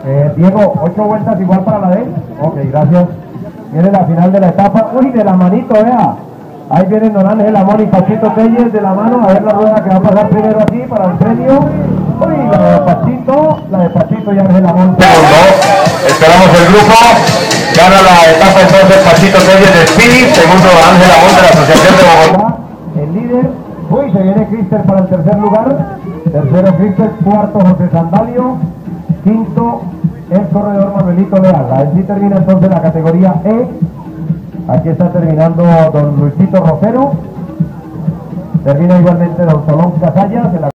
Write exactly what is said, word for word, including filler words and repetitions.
Eh, Diego, ocho vueltas igual para la D. Ok, gracias. Viene la final de la etapa. Uy, de la manito, vea. Ahí vienen Don Ángel Amor y Pachito Telles de la mano. A ver la rueda que va a pasar primero aquí para el premio. Uy, la de Pachito, la de Pachito y Ángel Amor. Segundo, esperamos el grupo. Gana la etapa entonces Pachito Telles de Speedy. Segundo, Ángel Amor de la Asociación de Bogotá. El líder. Uy, se viene Crister para el tercer lugar. Tercero Crister, cuarto José Sandalio. Quinto, el corredor Manuelito Leal. Así termina entonces la categoría E. Aquí está terminando don Luisito Rosero. Termina igualmente don Solón Casallas.